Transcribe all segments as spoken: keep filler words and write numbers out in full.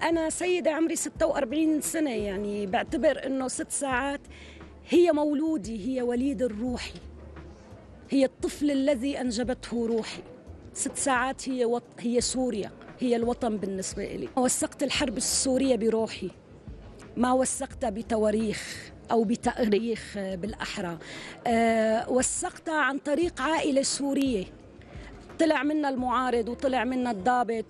أنا سيدة عمري ستة وأربعين سنة، يعني بعتبر أنه ست ساعات هي مولودي، هي وليد الروحي، هي الطفل الذي أنجبته روحي. ست ساعات هي وط... هي سوريا، هي الوطن بالنسبة لي. وثقت الحرب السورية بروحي، ما وثقتها بتواريخ أو بتاريخ بالأحرى. أه وثقتها عن طريق عائلة سورية طلع منا المعارض وطلع منا الضابط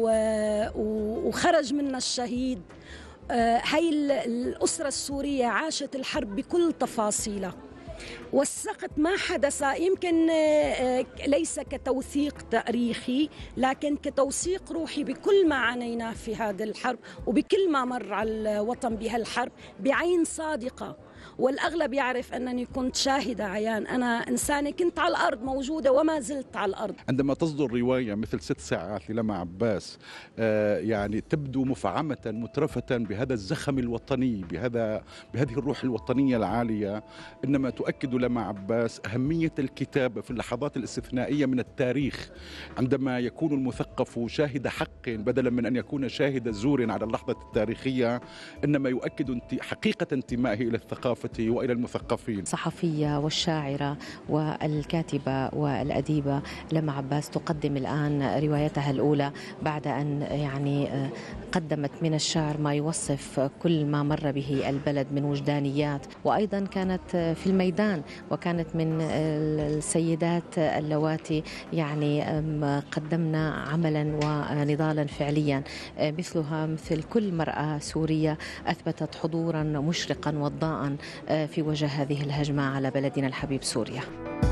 وخرج منا الشهيد. هاي الأسرة السورية عاشت الحرب بكل تفاصيلها. وثقت ما حدث، يمكن ليس كتوثيق تاريخي لكن كتوثيق روحي بكل ما عانيناه في هذه الحرب وبكل ما مر على الوطن بهالحرب بعين صادقة. والأغلب يعرف أنني كنت شاهدة عيان، أنا إنسانة كنت على الأرض موجودة وما زلت على الأرض. عندما تصدر رواية مثل ست ساعات للمع عباس آه يعني تبدو مفعمة مترفة بهذا الزخم الوطني، بهذا بهذه الروح الوطنية العالية، إنما تؤكد لمع عباس أهمية الكتابة في اللحظات الاستثنائية من التاريخ، عندما يكون المثقف شاهد حق بدلا من أن يكون شاهد زور على اللحظة التاريخية، إنما يؤكد حقيقة انتمائه إلى الثقافة وإلى المثقفين. الصحفية والشاعرة والكاتبة والأديبة لمع عباس تقدم الآن روايتها الأولى بعد أن يعني قدمت من الشعر ما يوصف كل ما مر به البلد من وجدانيات، وأيضا كانت في الميدان وكانت من السيدات اللواتي يعني قدمنا عملا ونضالا فعليا، مثلها مثل كل مرأة سورية أثبتت حضورا مشرقا وضاء في وجه هذه الهجمة على بلدنا الحبيب سوريا.